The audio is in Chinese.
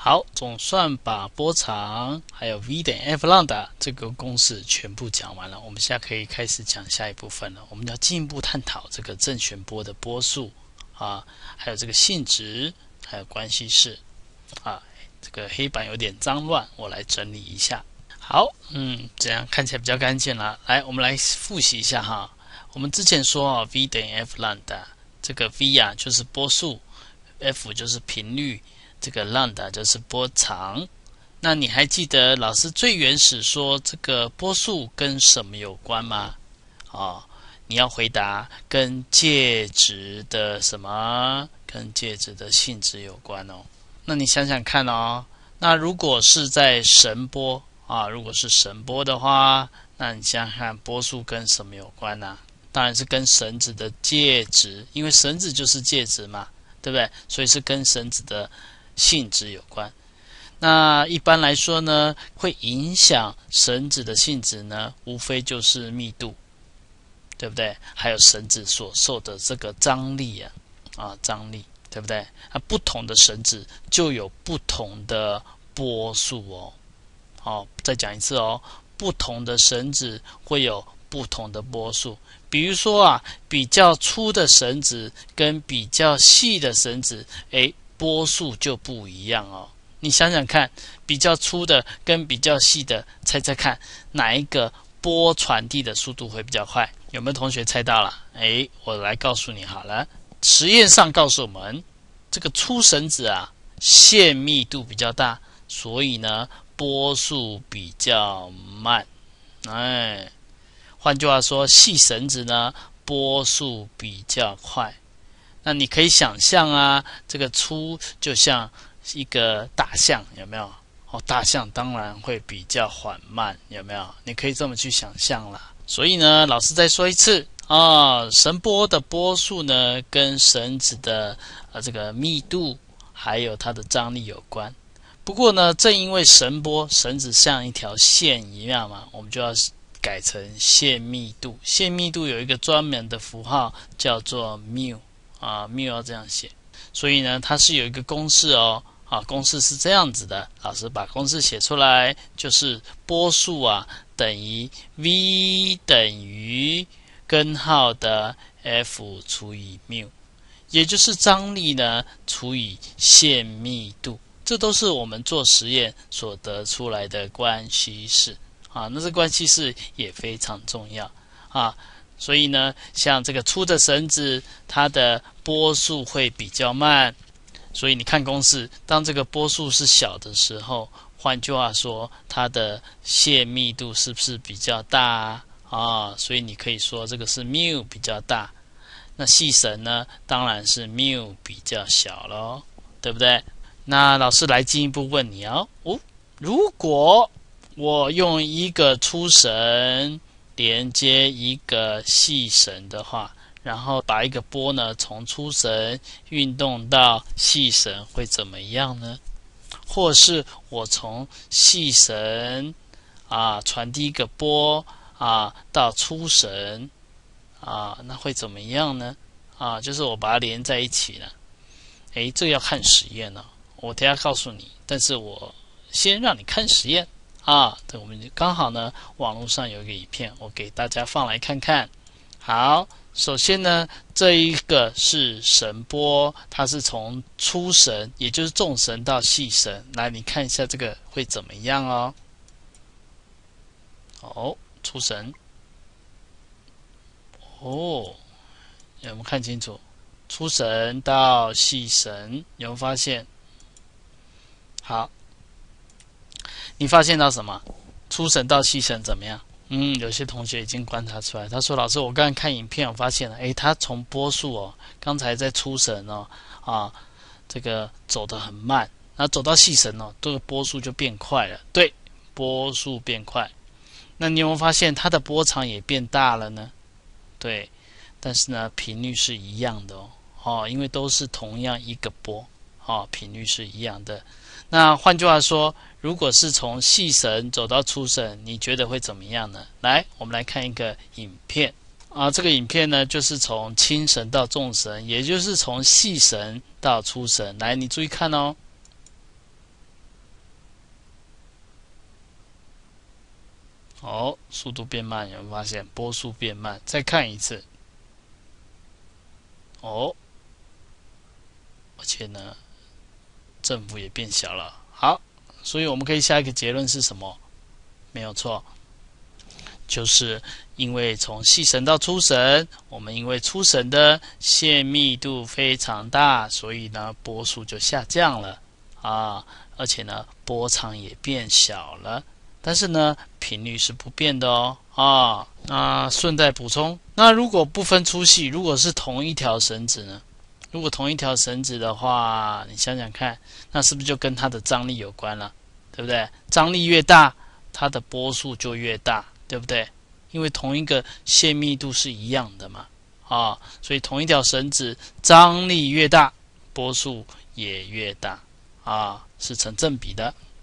好，总算把波长还有 v 等于 f 浪达这个公式全部讲完了，我们现在可以开始讲下一部分了。我们要进一步探讨这个正弦波的波速还有这个性质，还有关系式这个黑板有点脏乱，我来整理一下。好，这样看起来比较干净了。来，我们来复习一下哈。我们之前说v 等于 f 浪达，这个 v 就是波速 ，f 就是频率。这个 lambda 就是波长，那你还记得老师最原始说这个波速跟什么有关吗？你要回答跟介质的什么？跟介质的性质有关哦。那你想想看哦，那如果是在绳波如果是绳波的话，那你想想看波速跟什么有关呢？当然是跟绳子的介质，因为绳子就是介质嘛，对不对？所以是跟绳子的性质有关。那一般来说呢，会影响绳子的性质呢，无非就是密度，对不对？还有绳子所受的这个张力张力，对不对？不同的绳子就有不同的波速哦。再讲一次哦，不同的绳子会有不同的波速。比如说比较粗的绳子跟比较细的绳子，波速就不一样哦。你想想看，比较粗的跟比较细的，猜猜看哪一个波传递的速度会比较快？有没有同学猜到了？我来告诉你好了。实验上告诉我们，这个粗绳子线密度比较大，所以呢波速比较慢。换句话说，细绳子呢波速比较快。那你可以想象这个粗就像一个大象，有没有？大象当然会比较缓慢，有没有？你可以这么去想象啦。所以呢，老师再说一次绳波的波速呢，跟绳子的这个密度还有它的张力有关。不过呢，正因为绳子像一条线一样嘛，我们就要改成线密度。线密度有一个专门的符号叫做缪。缪要这样写，所以呢，它是有一个公式公式是这样子的，老师把公式写出来，就是波速等于 v 等于根号的 f 除以缪，也就是张力呢除以线密度，这都是我们做实验所得出来的关系式那这关系式也非常重要所以呢，像这个粗的绳子，它的波速会比较慢。所以你看公式，当这个波速是小的时候，换句话说，它的线密度是不是比较大所以你可以说这个是缪比较大。那细绳呢，当然是缪比较小咯，对不对？那老师来进一步问你如果我用一个粗绳连接一个细绳的话，然后把一个波呢从粗绳运动到细绳会怎么样呢？或是我从细绳传递一个波到粗绳那会怎么样呢？就是我把它连在一起了。这个要看实验我等一下告诉你，但是我先让你看实验对，我们刚好呢，网络上有一个影片，我给大家放来看看。好，首先呢，这一个是绳波，它是从粗绳，也就是重绳到细绳。来，你看一下这个会怎么样粗绳。有没有看清楚？粗绳到细绳，有没有发现？好。你发现到什么？粗绳到细绳怎么样？有些同学已经观察出来，他说：“老师，我刚才看影片，我发现了，他从波速刚才在粗绳这个走得很慢，然后走到细绳这个波速就变快了。对，波速变快。那你有没有发现它的波长也变大了呢？对，但是呢，频率是一样的因为都是同样一个波频率是一样的。那换句话说，如果是从细绳走到粗绳，你觉得会怎么样呢？来，我们来看一个影片这个影片呢，就是从轻绳到重绳，也就是从细绳到粗绳。来，你注意看哦，速度变慢，有没有发现波速变慢？再看一次，哦，而且呢，振幅也变小了。好，所以我们可以下一个结论是什么？没有错，就是因为从细绳到粗绳，我们因为粗绳的线密度非常大，所以呢波速就下降了啊，而且呢波长也变小了。但是呢，频率是不变的哦。啊，那顺带补充，那如果不分粗细，如果是同一条绳子呢？如果同一条绳子的话，你想想看，那是不是就跟它的张力有关了？对不对？张力越大，它的波速就越大，对不对？因为同一个线密度是一样的嘛。啊，所以同一条绳子，张力越大，波速也越大。啊，是成正比的。